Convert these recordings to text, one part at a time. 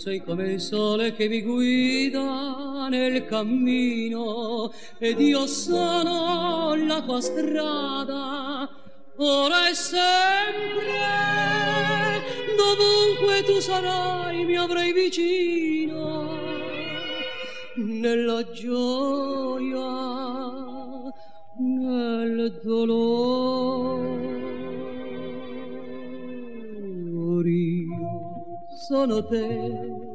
sei come il sole che mi guida nel cammino ed io sono la tua strada, ora e sempre, dovunque tu sarai mi avrai vicino, nella gioia, nel dolore. Sono te,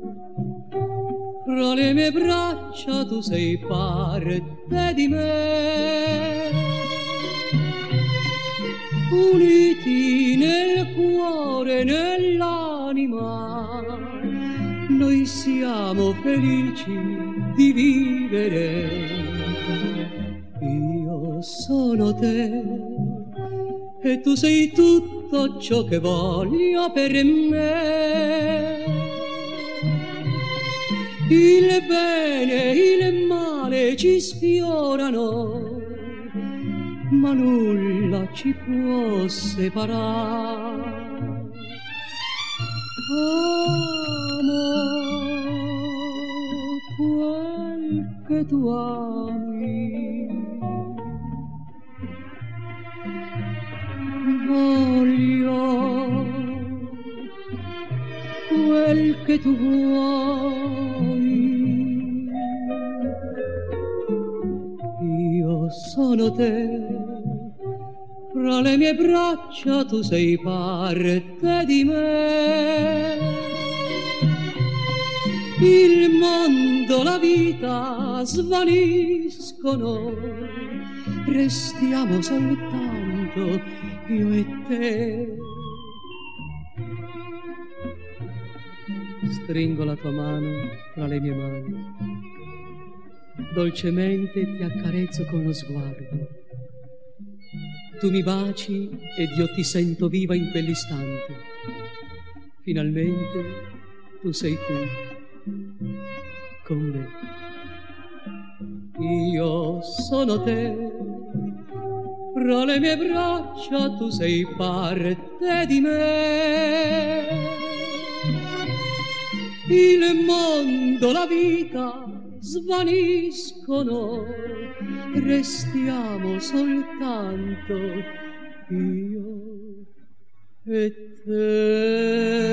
fra le mie braccia tu sei parte di me, uniti nel cuore, nell'anima, noi siamo felici di vivere. Io sono te e tu sei tutto ciò che voglio per me. Il bene, il male ci sfiorano, ma nulla ci può separare. Amo quel che tu ami, voglio quel che tu vuoi. Io sono te, fra le mie braccia tu sei parte di me. Il mondo, la vita svaniscono, restiamo soltanto io e te. Stringo la tua mano tra le mie mani, dolcemente ti accarezzo con lo sguardo. Tu mi baci ed io ti sento viva in quell'istante. Finalmente tu sei qui con me. Io sono te, fra le mie braccia tu sei parte di me. Il mondo, la vita svaniscono, restiamo soltanto io e te.